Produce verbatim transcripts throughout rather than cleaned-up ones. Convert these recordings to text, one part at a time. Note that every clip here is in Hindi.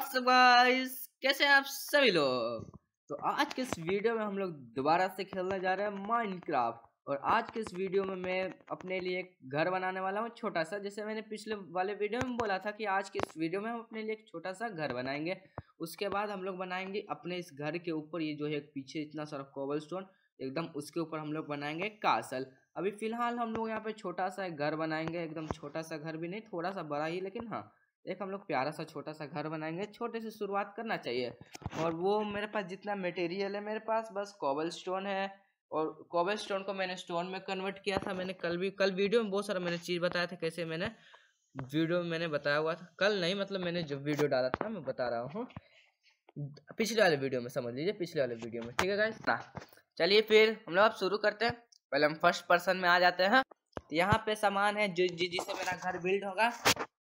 व्हाट्सअप गाइस, कैसे हैं आप सभी लोग। तो आज के इस वीडियो में हम लोग दोबारा से खेलने जा रहे हैं माइनक्राफ्ट। और आज के इस वीडियो में मैं अपने लिए एक घर बनाने वाला हूँ छोटा सा। जैसे मैंने पिछले वाले वीडियो में बोला था कि आज के इस वीडियो में हम अपने लिए एक छोटा सा घर बनाएंगे। उसके बाद हम लोग बनाएंगे अपने इस घर के ऊपर, ये जो है पीछे इतना सारा कोबलस्टोन एकदम, उसके ऊपर हम लोग बनाएंगे कासल। अभी फिलहाल हम लोग यहाँ पे छोटा सा एक घर बनाएंगे, एकदम छोटा सा घर भी नहीं, थोड़ा सा बड़ा ही, लेकिन हाँ एक हम लोग प्यारा सा छोटा सा घर बनाएंगे। छोटे से शुरुआत करना चाहिए। और वो मेरे पास जितना मटेरियल है, मेरे पास बस कोबलस्टोन है। और कोबलस्टोन को मैंने स्टोन में कन्वर्ट किया था। मैंने कल भी कल वीडियो में बहुत सारा मैंने चीज़ बताया था, कैसे मैंने वीडियो में मैंने बताया हुआ था। कल नहीं, मतलब मैंने जो वीडियो डाला था मैं बता रहा हूँ, पिछले वाले वीडियो में, समझ लीजिए पिछले वाले वीडियो में। ठीक है गाइस, ना चलिए फिर हम लोग अब शुरू करते हैं। पहले हम फर्स्ट पर्सन में आ जाते हैं। यहाँ पे सामान है जो जिससे मेरा घर बिल्ड होगा,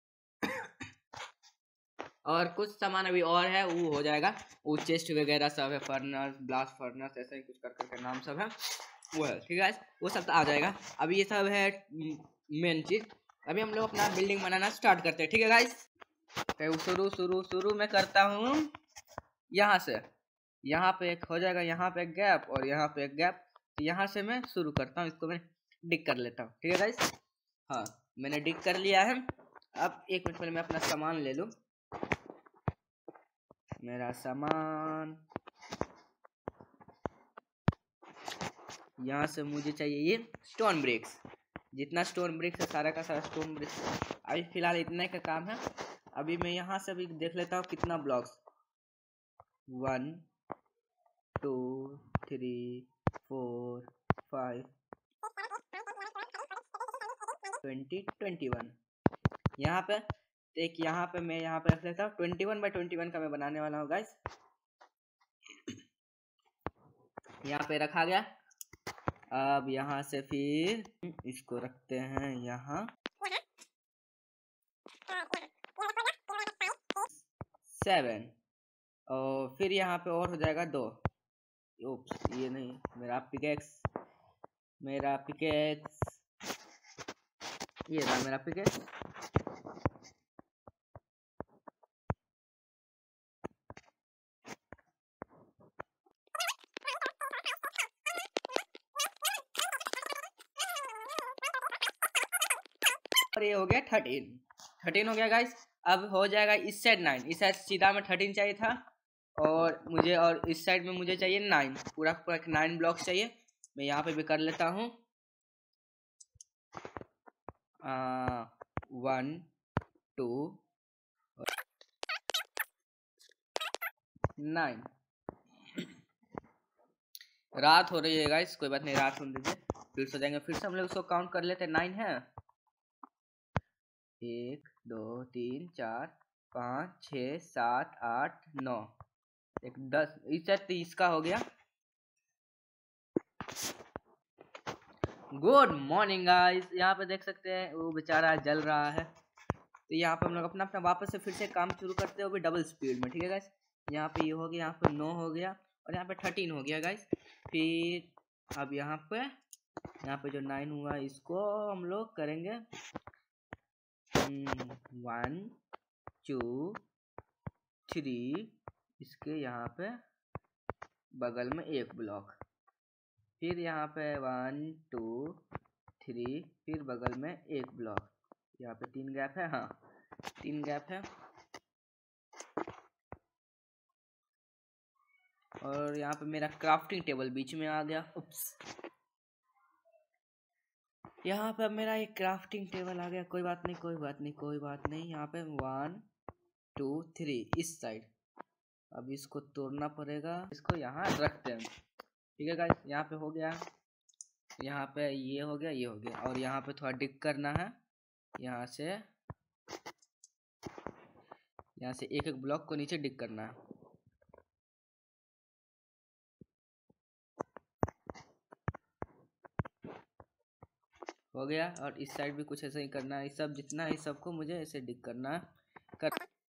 और कुछ सामान अभी और है, वो हो जाएगा। वो चेस्ट वगैरह सब है, फर्नस, ब्लास्ट फर्नस, ऐसा ही कुछ कर करके नाम सब है, वो है। ठीक है, वो सब तो आ जाएगा। अभी ये सब है मेन चीज। अभी हम लोग अपना बिल्डिंग बनाना स्टार्ट करते हैं। ठीक है गाइस, तो शुरू शुरू शुरू में करता हूँ यहाँ से। यहाँ पे एक हो जाएगा, यहाँ पे एक गैप और यहाँ पे एक गैप। तो यहाँ से मैं शुरू करता हूँ, इसको मैं डिग कर लेता हूँ। ठीक है गाइस, हाँ मैंने डिग कर लिया है। अब एक मिनट पहले मैं अपना सामान ले लूँ। मेरा सामान यहाँ से मुझे चाहिए ये स्टोन ब्रिक्स। जितना स्टोन ब्रिक्स है सारा का सारा स्टोन ब्रिक्स। अभी फिलहाल इतने का काम है। अभी मैं यहाँ से भी देख लेता हूँ कितना blocks, one two three four five twenty twenty one. यहाँ पे एक, यहाँ पे मैं यहाँ पे रख लेता हूँ। Twenty one by twenty one का मैं बनाने वाला हूँ गाइस। यहाँ पे रखा गया। अब यहाँ से फिर इसको रखते हैं यहाँ, सेवन। और फिर यहाँ पे और हो जाएगा दो। ओप्स, ये नहीं, मेरा पिकेक्स, मेरा पिकेक्स, ये था मेरा पिकेक्स। और ये हो गया थर्टीन। थर्टीन हो गया गाइस। अब हो जाएगा इस साइड नाइन। इस साइड सीधा में थर्टीन चाहिए था, और मुझे और इस साइड में मुझे चाहिए नाइन। पूरा पूरा नाइन ब्लॉक्स चाहिए। मैं यहाँ पे भी कर लेता हूँ। One two nine. रात हो रही है गाइस, कोई बात नहीं, रात होने दीजिए, फिर सो जाएंगे। फिर से हम लोग इसको काउंट कर लेते हैं। नाइन है, एक दो तीन चार पाँच छः सात आठ नौ, एक दस, इस तीस का हो गया। Good morning guys. यहाँ पे देख सकते हैं वो बेचारा जल रहा है। तो यहाँ पे हम लोग अपना अपना वापस से फिर से काम शुरू करते हैं, वो भी डबल स्पीड में। ठीक है गाइस, यहाँ पे ये हो गया, यहाँ पे नौ हो गया, और यहाँ पे थर्टीन हो गया गाइस। फिर अब यहाँ पे यहाँ पे जो नाइन हुआ, इसको हम लोग करेंगे वन टू थ्री, इसके यहाँ पे बगल में एक ब्लॉक, फिर यहाँ पे वन टू थ्री, फिर बगल में एक ब्लॉक। यहाँ पे तीन गैप है, हाँ तीन गैप है। और यहाँ पे मेरा क्राफ्टिंग टेबल बीच में आ गया। उप्स, यहाँ पे अब मेरा एक क्राफ्टिंग टेबल आ गया। कोई बात नहीं, कोई बात नहीं, कोई बात नहीं। यहाँ पे वन टू थ्री इस साइड। अब इसको तोड़ना पड़ेगा, इसको यहाँ रखते हैं। ठीक है गाइस, यहाँ पे हो गया, यहाँ पे ये हो गया, ये हो गया। और यहाँ पे थोड़ा डिग करना है। यहाँ से यहाँ से एक एक ब्लॉक को नीचे डिग करना है। हो गया। और इस साइड भी कुछ ऐसा ही करना है। इस सब जितना है, इस सबको मुझे ऐसे डिग करना है। कर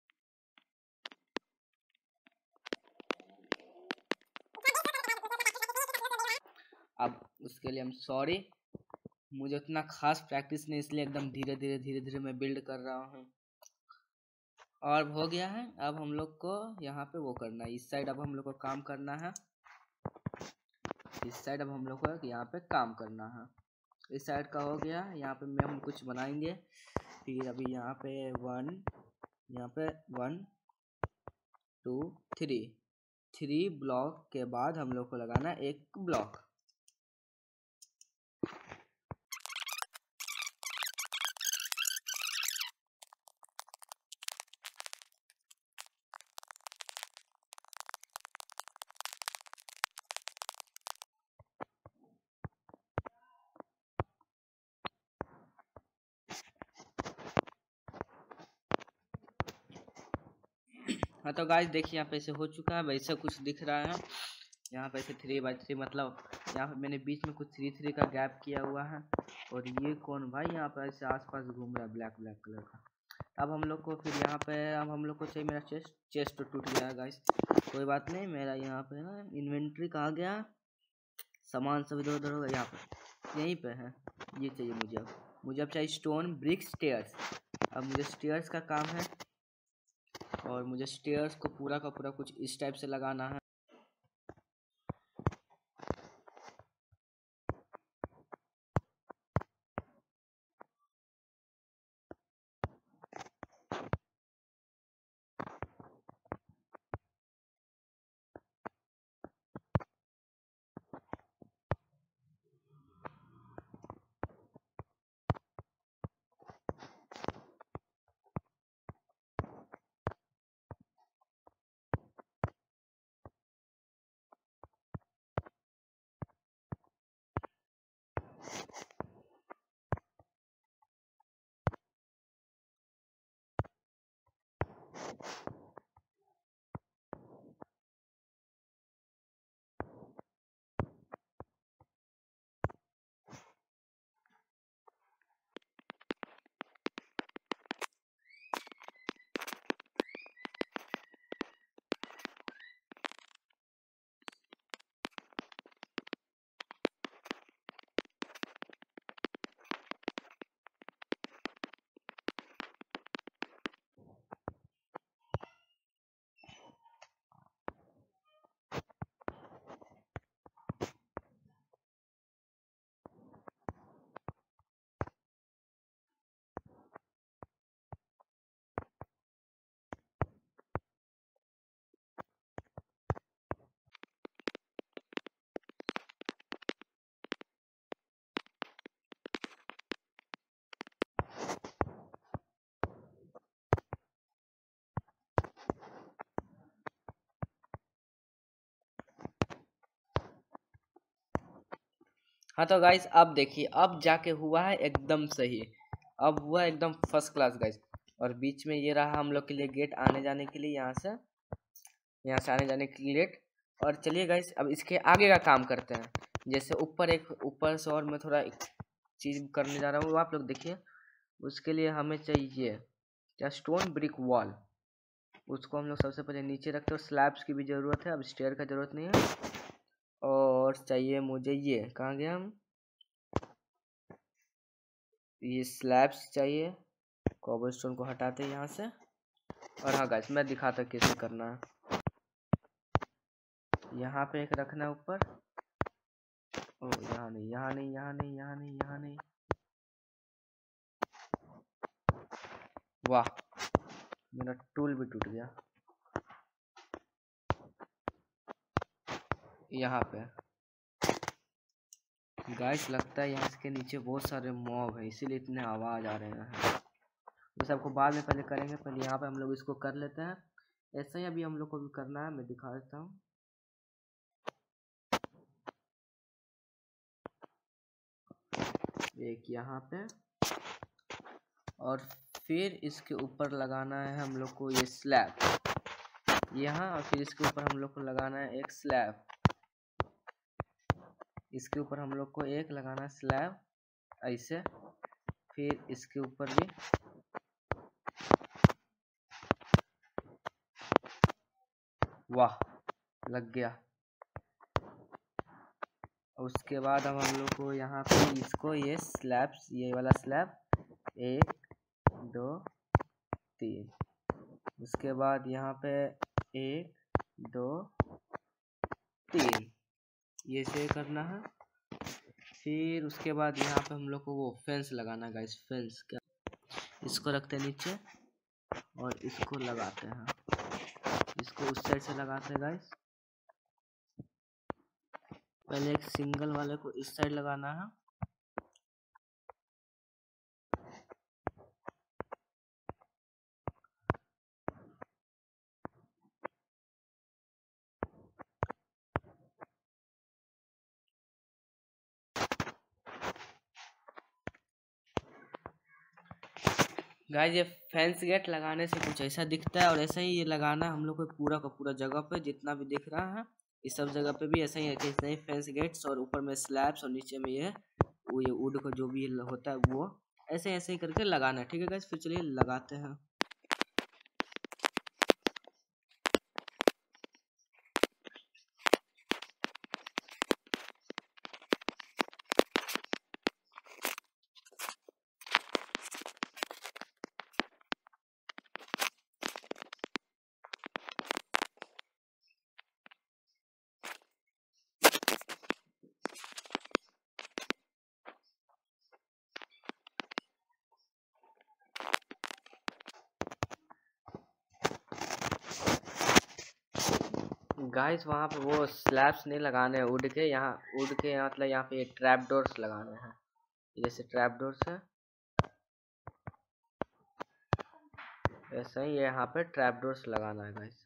अब उसके लिए हम सॉरी, मुझे उतना खास प्रैक्टिस नहीं, इसलिए एकदम धीरे धीरे धीरे धीरे मैं बिल्ड कर रहा हूँ। और हो गया है। अब हम लोग को यहाँ पे वो करना है, इस साइड अब हम लोग को काम करना है, इस साइड अब हम लोग को यहाँ पे काम करना है। इस साइड का हो गया, यहाँ पे मैं हम कुछ बनाएंगे। फिर अभी यहाँ पे वन, यहाँ पे one two three, three block के बाद हम लोग को लगाना एक ब्लॉक। हाँ तो गाइस देखिए यहाँ पे ऐसे हो चुका है, वैसे कुछ दिख रहा है। यहाँ पे ऐसे थ्री बाई थ्री, मतलब यहाँ पे मैंने बीच में कुछ थ्री थ्री का गैप किया हुआ है। और ये कौन भाई यहाँ पे ऐसे आसपास घूम रहा है ब्लैक ब्लैक कलर का। अब हम लोग को फिर यहाँ पे अब हम लोग को चाहिए, मेरा चेस्ट चेस्ट तो टूट गया है गाइस, कोई बात नहीं। मेरा यहाँ पे ना इन्वेंट्री कहाँ गया, सामान सब इधर उधर होगा, यहाँ पे यहीं पे है। ये चाहिए मुझे, अब मुझे अब चाहिए स्टोन ब्रिक स्टेयर्स। अब मुझे स्टेयर्स का काम है, और मुझे स्टेयर्स को पूरा का पूरा कुछ इस टाइप से लगाना है। हाँ तो गाइस अब देखिए, अब जाके हुआ है एकदम सही, अब हुआ एकदम फर्स्ट क्लास गाइस। और बीच में ये रहा हम लोग के लिए गेट आने जाने के लिए, यहाँ से यहाँ से आने जाने के लिए गेट। और चलिए गाइस अब इसके आगे का काम करते हैं। जैसे ऊपर एक ऊपर से और मैं थोड़ा एक चीज़ करने जा रहा हूँ, वो आप लोग देखिए। उसके लिए हमें चाहिए क्या, स्टोन ब्रिक वॉल। उसको हम लोग सबसे पहले नीचे रखते हैं, और स्लैब्स की भी ज़रूरत है, अब स्टेयर का ज़रूरत नहीं है। और चाहिए मुझे ये, कहाँ गया हम, ये स्लैब्स चाहिए। कॉबलस्टोन को हटाते हैं यहाँ से। और हाँ गाइस मैं दिखाता कैसे करना है। यहाँ पे एक रखना है ऊपर, ओ यहाँ नहीं यहाँ नहीं यहाँ नहीं यहाँ नहीं यहाँ नहीं, वाह मेरा टूल भी टूट गया। यहाँ पे गाइस लगता है यहाँ इसके नीचे बहुत सारे मॉब है, इसीलिए इतने आवाज आ रहे हैं। ये सबको बाद में पहले करेंगे, पहले यहाँ पे हम लोग इसको कर लेते हैं। ऐसा ही अभी हम लोग को भी करना है, मैं दिखा देता हूँ। एक यहाँ पे, और फिर इसके ऊपर लगाना है हम लोग को ये स्लैब यहाँ, और फिर इसके ऊपर हम लोग को लगाना है एक स्लैब। इसके ऊपर हम लोग को एक लगाना है स्लैब ऐसे, फिर इसके ऊपर भी वाह लग गया। उसके बाद अब हम लोग को यहाँ पे इसको ये स्लैब्स, ये वाला स्लैब एक दो तीन, उसके बाद यहाँ पे एक दो तीन ये से करना है। फिर उसके बाद यहाँ पे हम लोग को वो फेंस लगाना है गाइस। फेंस क्या, इसको रखते हैं नीचे और इसको लगाते हैं, इसको उस साइड से लगाते हैं गाइस। पहले एक सिंगल वाले को इस साइड लगाना है, गाइस। ये फेंस गेट लगाने से कुछ ऐसा दिखता है और ऐसा ही ये लगाना हम लोग को पूरा का पूरा जगह पे जितना भी दिख रहा है, इस सब जगह पे भी ऐसा ही है कि ऐसे ही फेंस गेट्स और ऊपर में स्लैब्स और नीचे में ये वो ये वुड का जो भी होता है वो ऐसे ऐसे ही करके लगाना है। ठीक है गाइस, फिर चलिए लगाते हैं। गाइस वहाँ पे वो स्लैब्स नहीं लगाने हैं वुड के, यहाँ वुड के यहाँ मतलब यहाँ पे ट्रैप डोर्स लगाने हैं। जैसे ट्रैप डोर्स है ऐसा ही यहाँ पे ट्रैप डोर्स लगाना है गाइस।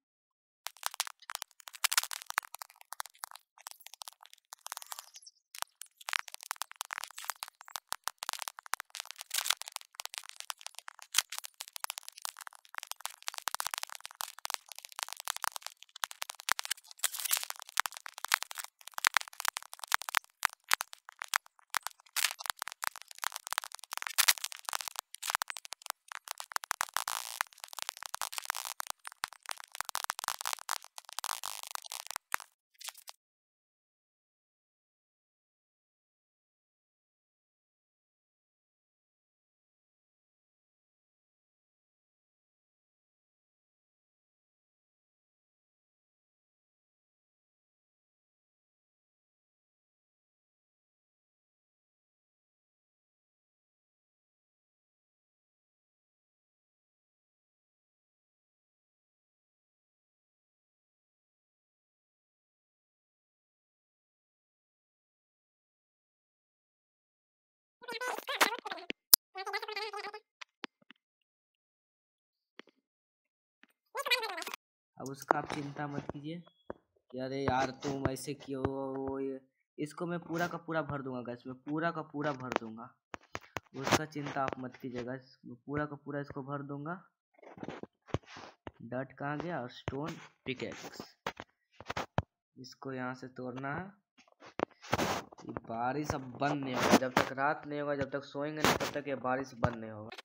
अब उसका आप चिंता मत कीजिए कि अरे यार तुम ऐसे क्यों, वो ये इसको मैं पूरा का पूरा भर दूंगा गैस, मैं पूरा का पूरा भर दूंगा, उसका चिंता आप मत कीजिएगा। मैं पूरा का पूरा इसको भर दूंगा। डट कहाँ गया, और स्टोन पिकेक्स, इसको यहाँ से तोड़ना है। ये बारिश अब बंद नहीं होगा जब तक रात नहीं होगा, जब तक सोएंगे नहीं तब तक ये बारिश बंद नहीं होगा।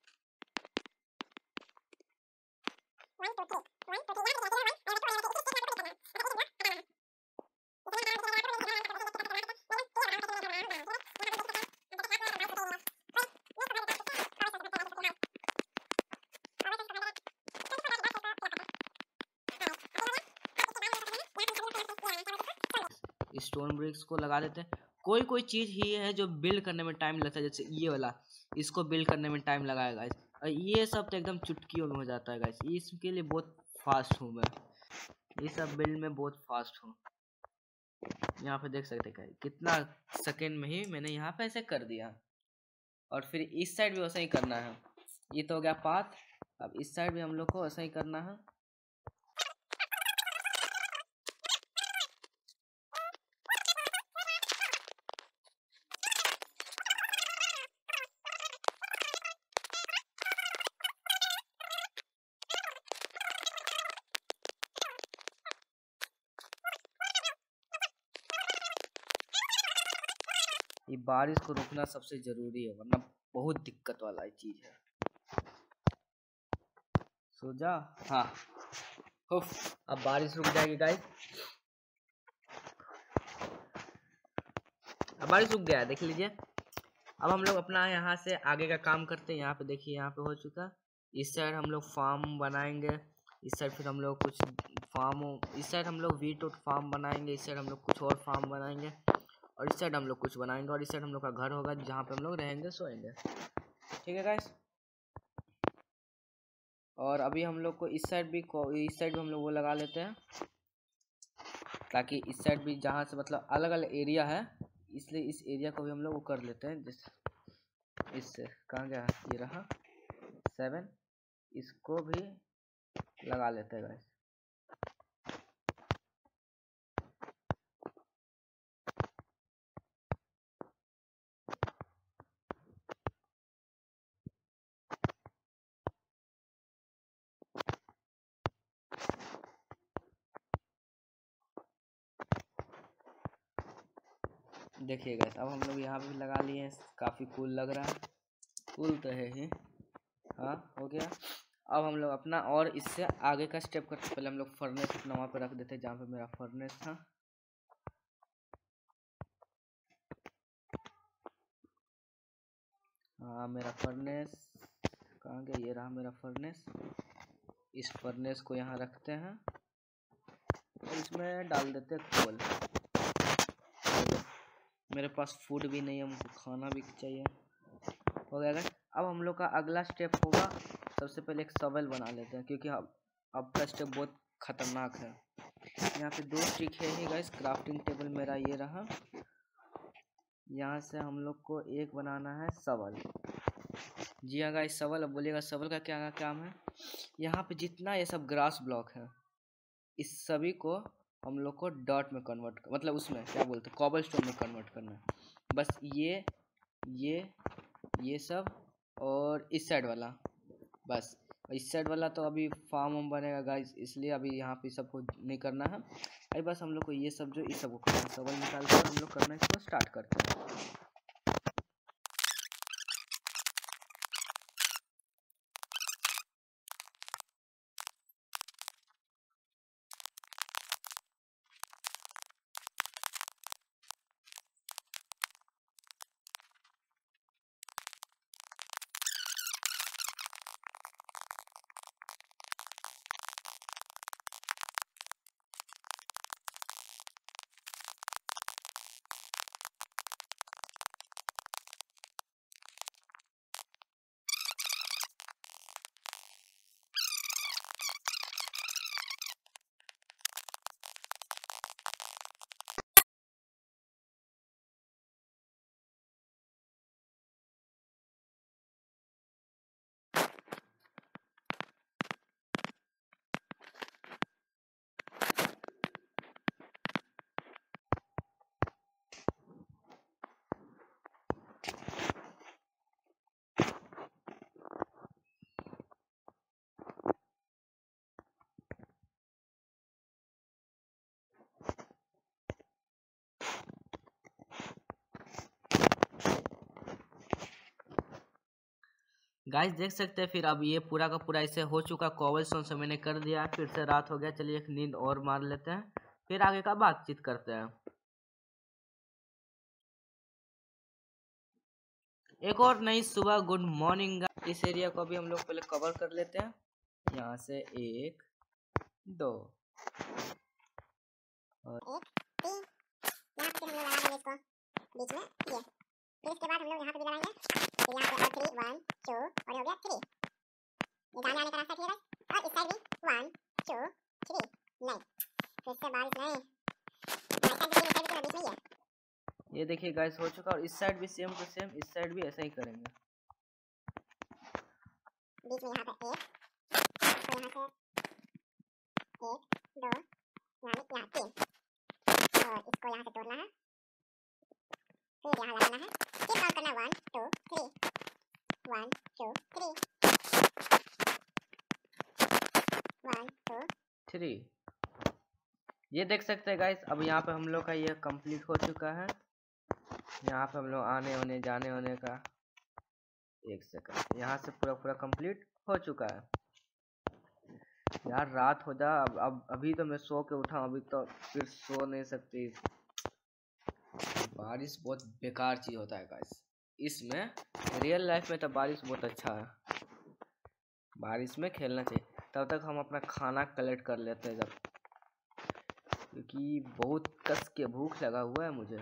स्टोन ब्रिक्स को लगा देते हैं। कोई कोई चीज ही है जो बिल्ड करने में टाइम लगता है, जैसे ये वाला, इसको बिल्ड करने में टाइम लगाएगा गाइस, और ये सब तो एकदम चुटकियों में हो जाता है गाइस। इसके लिए बहुत फास्ट हूँ मैं, ये सब बिल्ड में बहुत फास्ट हूँ। यहाँ पे देख सकते हैं कितना सेकेंड में ही मैंने यहाँ पे ऐसे कर दिया। और फिर इस साइड भी वैसा ही करना है। ये तो हो गया पाथ, अब इस साइड भी हम लोग को ऐसा ही करना है। ये बारिश को रुकना सबसे जरूरी है, वरना बहुत दिक्कत वाला चीज है। सो जा, हाँ उफ, अब बारिश रुक जाएगी गाइस। अब बारिश रुक गया है, देख लीजिए। अब हम लोग अपना यहाँ से आगे का काम करते हैं। यहाँ पे देखिए, यहाँ पे हो चुका। इस साइड हम लोग फार्म बनाएंगे। इस साइड फिर हम लोग कुछ फार्म, इस साइड हम लोग वीट और फार्म बनाएंगे। इस साइड हम लोग कुछ और फार्म बनाएंगे और इस साइड हम लोग कुछ बनाएंगे और इस साइड हम लोग का घर होगा जहाँ पे हम लोग रहेंगे सोएंगे। ठीक है गाइस। और अभी हम लोग को इस साइड भी इस साइड भी हम लोग वो लगा लेते हैं, ताकि इस साइड भी जहाँ से मतलब अलग अलग एरिया है, इसलिए इस एरिया को भी हम लोग वो कर लेते हैं। जैसे इससे कहाँ गया, ये रहा सेवन, इसको भी लगा लेते हैं गाइस। देखिए गाइस, अब हम लोग यहाँ पे भी लगा लिए हैं, काफ़ी कूल लग रहा है। कूल तो है ही। हाँ, हो गया। अब हम लोग अपना और इससे आगे का स्टेप करते, पहले हम लोग फर्नेस अपना वहाँ पे रख देते हैं जहाँ पे मेरा फर्नेस था। हाँ, मेरा फर्नेस कहाँ गया, ये रहा मेरा फर्नेस। इस फर्नेस को यहाँ रखते हैं और इसमें डाल देते हैं कोल। मेरे पास फूड भी नहीं है, हमको खाना भी चाहिए। हो गया। अब हम लोग का अगला स्टेप होगा, सबसे पहले एक शवल बना लेते हैं, क्योंकि अब अब का स्टेप बहुत खतरनाक है। यहाँ पे दो ट्रिक है ही गाइस। क्राफ्टिंग टेबल मेरा ये रहा, यहाँ से हम लोग को एक बनाना है शवल। जी हाँ गाइस, शवल। अब बोलिएगा शवल का क्या काम है। यहाँ पे जितना ये सब ग्रास ब्लॉक है, इस सभी को हम लोग को डॉट में कन्वर्ट, मतलब उसमें क्या बोलते हैं, कॉबल स्टोन में कन्वर्ट करना है। बस ये ये ये सब और इस साइड वाला, बस इस साइड वाला तो अभी फार्म हम बनेगा गाइस, इसलिए अभी यहाँ पे सबको नहीं करना है। अभी बस हम लोग को ये सब जो इस सब को करना है, सवाल निकाल कर हम लोग करना इसको स्टार्ट करते हैं। गाइस देख सकते हैं, फिर अब ये पूरा का पूरा ऐसे हो चुका। कॉबल स्टोन से मैंने कर दिया, फिर से रात हो गया। चलिए एक नींद और मार लेते हैं, फिर आगे का बातचीत करते हैं। एक और नई सुबह, गुड मॉर्निंग। इस एरिया को अभी हम लोग पहले कवर कर लेते हैं। यहाँ से एक दो और एक तीन, यहाँ पे हम लोग लगा देंगे इसको बीच में ये। फिर इसके बाद हम लोग यहाँ पे भी लगाएंगे, फिर यहाँ पे और थ्री, वन टू और हो गया थ्री। ये जाने आने का रास्ता क्लियर है। और इस साइड भी वन टू थ्री, नहीं फिर से बारिश नहीं, इस साइड भी तीन, इस साइड भी तीन, बीच में ये। ये देखिए गाइस हो चुका। और इस साइड भी सेम टू सेम, इस साइड भी ऐसा ही करेंगे। बीच में यहाँ पे एक, तो यहाँ से एक दो, यहाँ यहाँ तीन, और इसको यहाँ से तोड़ना है, फिर यहाँ लगाना है, फिर काउंट करना one two three, one two three, one two three. ये देख सकते हैं गाइस, अब यहाँ पे हम लोग का ये कंप्लीट हो चुका है। यहाँ पे हम लोग आने होने जाने होने का, एक सेकंड, यहाँ से पूरा पूरा कंप्लीट हो चुका है। यार रात हो जा, अब अब अभी तो मैं सो के उठा, अभी तो फिर सो नहीं सकती। बारिश बहुत बेकार चीज होता है गाइस, इसमें रियल लाइफ में तो बारिश बहुत अच्छा है। बारिश में खेलना चाहिए। तब तक हम अपना खाना कलेक्ट कर लेते हैं, जब क्योंकि बहुत कस के भूख लगा हुआ है मुझे।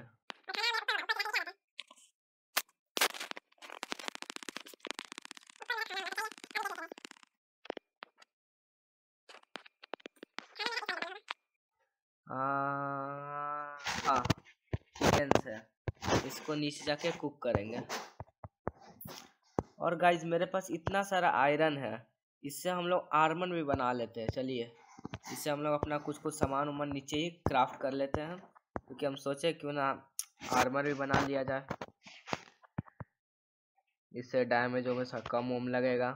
हाँ, चिकन से इसको नीचे जाके कुक करेंगे। और गाइज मेरे पास इतना सारा आयरन है, इससे हम लोग आर्मर भी बना लेते हैं। चलिए इससे हम लोग अपना कुछ कुछ सामान उमान नीचे ही क्राफ्ट कर लेते हैं, क्योंकि हम सोचे क्यों ना आर्मर भी बना लिया जाए, इससे डैमेज हमेशा कम वम लगेगा।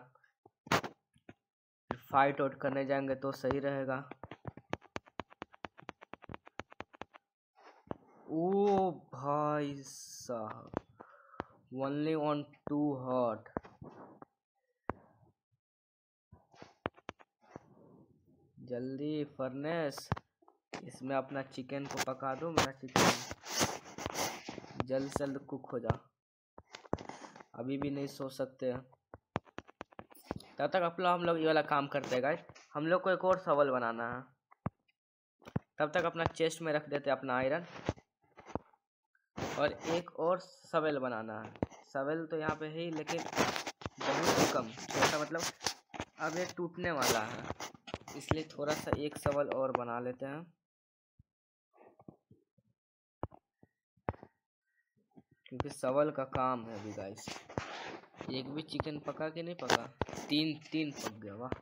फाइट आउट करने जाएंगे तो सही रहेगा। ओ भाई साहब, ओनली ऑन टू हॉट। जल्दी फर्नेस, इसमें अपना चिकन को पका दो। मेरा चिकन जल्द से जल्द कुक हो जा, अभी भी नहीं सो सकते हैं। तब तक अपना हम लोग ये वाला काम करते हैं गाइस। हम लोग को एक और सवल बनाना है, तब तक अपना चेस्ट में रख देते हैं अपना आयरन। और एक और सवेल बनाना है। सवेल तो यहाँ पे है ही, लेकिन बहुत कम, छोटा, मतलब अब ये टूटने वाला है, इसलिए थोड़ा सा एक सवाल और बना लेते हैं, क्योंकि सवाल का काम है अभी गाइस। एक भी चिकन पका के नहीं पका, तीन तीन पक गया। वाह,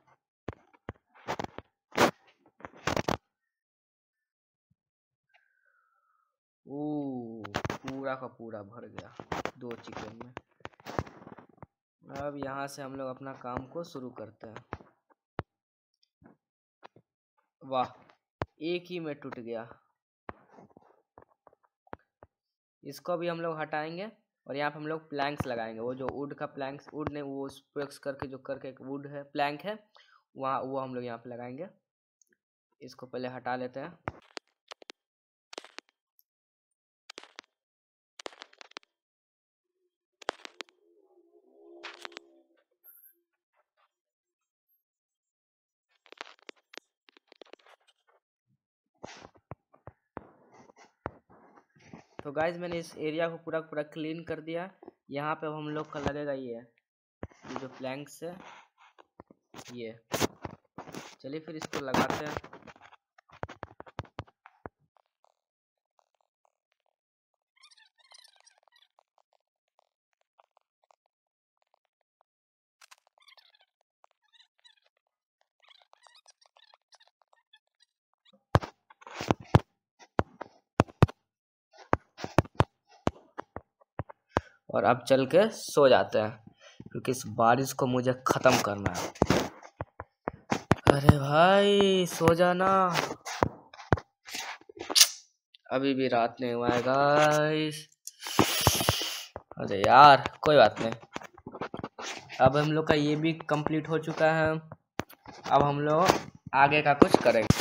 ओ पूरा का पूरा भर गया दो चिकन में। अब यहाँ से हम लोग अपना काम को शुरू करते हैं। वाह, एक ही में टूट गया। इसको भी हम लोग हटाएंगे और यहाँ पे हम लोग प्लैंक्स लगाएंगे। वो जो वुड का प्लैंक्स, वुड ने वो स्पेक्स करके जो करके एक वुड है, प्लैंक है, वहाँ वो हम लोग यहाँ पे लगाएंगे। इसको पहले हटा लेते हैं। तो गाइज मैंने इस एरिया को पूरा पूरा क्लीन कर दिया। यहाँ पे हम लोग का लगेगा ये ये जो प्लैंक्स है ये। चलिए फिर इसको लगाते हैं। और अब चल के सो जाते हैं, क्योंकि इस बारिश को मुझे खत्म करना है। अरे भाई सो जाना, अभी भी रात नहीं हुआ है गाइस। अरे यार कोई बात नहीं, अब हम लोग का ये भी कंप्लीट हो चुका है। अब हम लोग आगे का कुछ करेंगे।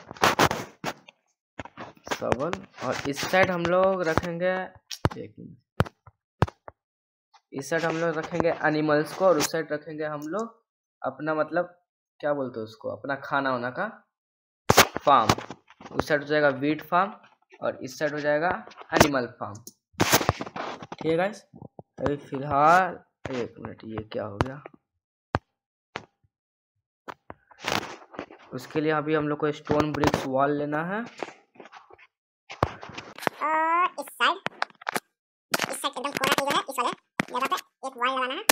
सेवन, और इस साइड हम लोग रखेंगे, एक मिनट, इस साइड हम लोग रखेंगे एनिमल्स को, और उस साइड रखेंगे हम लोग अपना, मतलब क्या बोलते हैं उसको, अपना खाना वाना का फार्म। उस साइड हो जाएगा वीट फार्म और इस साइड हो जाएगा एनिमल फार्म। ठीक है गाइस, अभी फिलहाल एक मिनट, ये क्या हो गया। उसके लिए अभी हम लोग को स्टोन ब्रिक्स वॉल लेना है। और इस साइड इस साइड एकदम कोना पे जो है, इस वाले जगह पे एक वॉल लगाना है।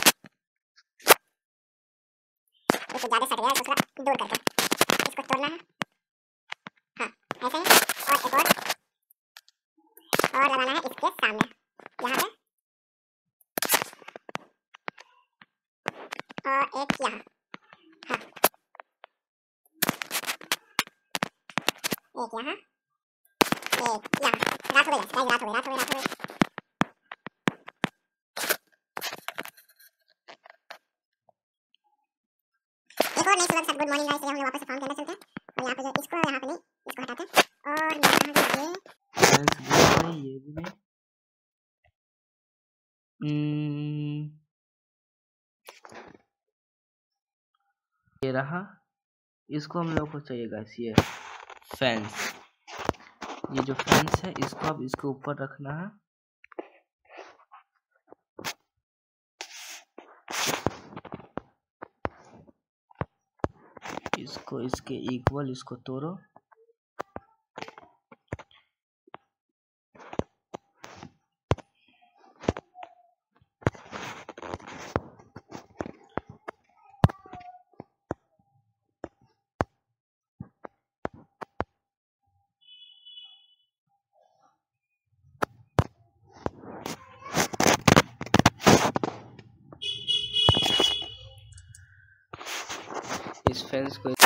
इसको ज्यादा सट गया, इसको थोड़ा दूर करके इसको तोड़ना है। हाँ ऐसे ही, और एक और और लगाना है इसके सामने यहाँ पे, और एक यहाँ। हाँ एक यहाँ, एक यहाँ। रात हो गई, रात हो गई, रात हो गई, रात हो गई। एक और नई सुबह के साथ गुड मॉर्निंग गाइस। हम लोग वापस फार्म करना चलते हैं, और यहाँ पे जो इसको यहाँ पे नहीं, इसको हटाते हैं। और यहाँ पे ये ये भी नहीं, हम्म ये रहा, इसको हम लोग को चाहिए गाइस ये फैंस। ये जो फैंस है इसको अब इसके ऊपर रखना है। इसको इसके इक्वल इसको तोड़ो। इस फेंस को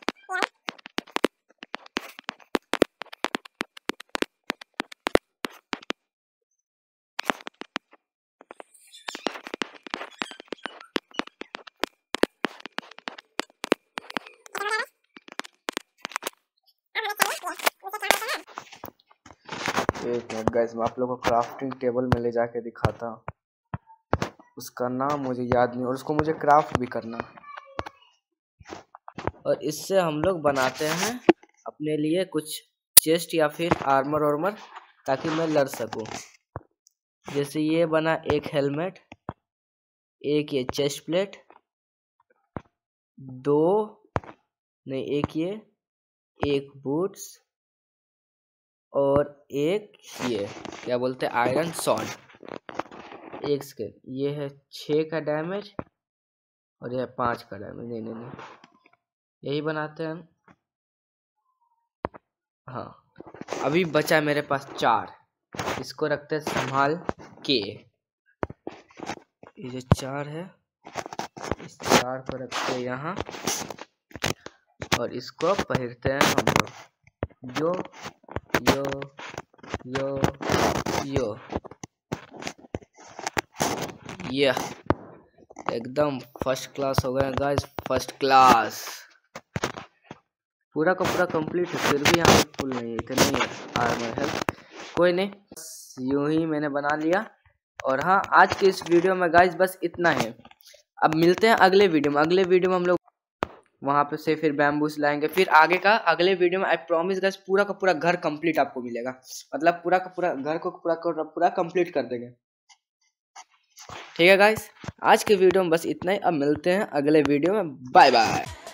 एक मिनट गाइस, मैं आप लोगों को क्राफ्टिंग टेबल में ले जाके दिखाता हूँ। उसका नाम मुझे याद नहीं और उसको मुझे क्राफ्ट भी करना। और इससे हम लोग बनाते हैं अपने लिए कुछ चेस्ट या फिर आर्मर वार्मर, ताकि मैं लड़ सकूं। जैसे ये बना एक हेलमेट, एक ये चेस्ट प्लेट, दो नहीं एक ये, एक बूट्स और एक ये क्या बोलते हैं आयरन सॉर्ड। एक स्केल ये है छः का डैमेज और यह पाँच का डैमेज। नहीं नहीं नहीं यही बनाते हैं। हाँ अभी बचा है मेरे पास चार, इसको रखते हैं संभाल के। ये जो चार है इस चार को रखते हैं यहाँ और इसको पहनते हैं हम लोग। यो यो यो यो ये एकदम फर्स्ट क्लास हो गया गाइस, फर्स्ट क्लास। पूरा का पूरा कंप्लीट है, फिर भी यहाँ पे फुल नहीं है, इतना नहीं है आर्मर हेल्थ। कोई नहीं, यूं ही मैंने बना लिया। और हाँ आज के इस वीडियो में गाइस बस इतना है। अब मिलते हैं अगले वीडियो में। अगले वीडियो में हम लोग वहाँ पे से फिर बैम्बूस लाएंगे, फिर आगे का अगले वीडियो में आई प्रॉमिस गाइस पूरा का पूरा घर कंप्लीट आपको मिलेगा। मतलब पूरा का पूरा घर को पूरा पूरा कंप्लीट कर देंगे। ठीक है गाइस, आज के वीडियो में बस इतना ही। अब मिलते हैं अगले वीडियो में, बाय बाय।